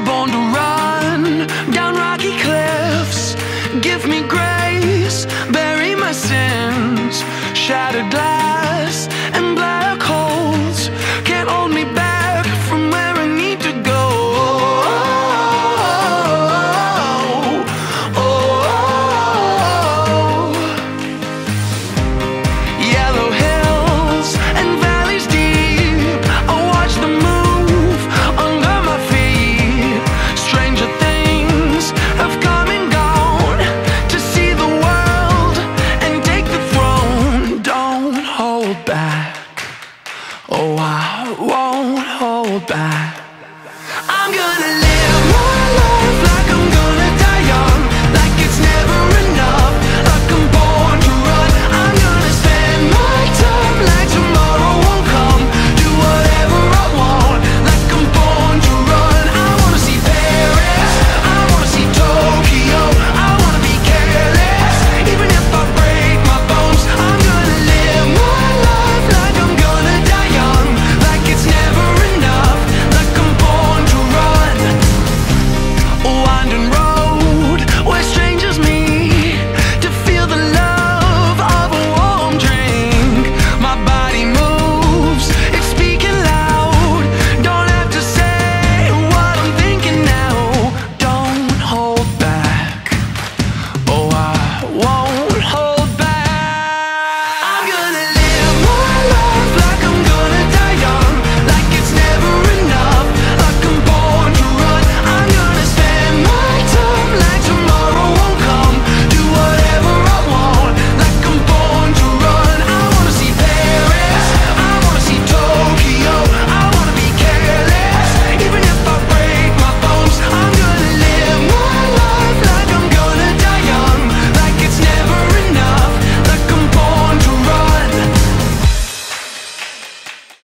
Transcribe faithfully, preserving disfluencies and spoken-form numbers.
born to run down rocky cliffs. Give me grace, bury my sins. Shattered glass and black holes can't hold me back from where I need to go. Oh, oh, yellow hills and valleys deep, I watch them move under my feet. Stranger things have come and gone to see the world and take the throne. Don't hold back, oh I won't hold back.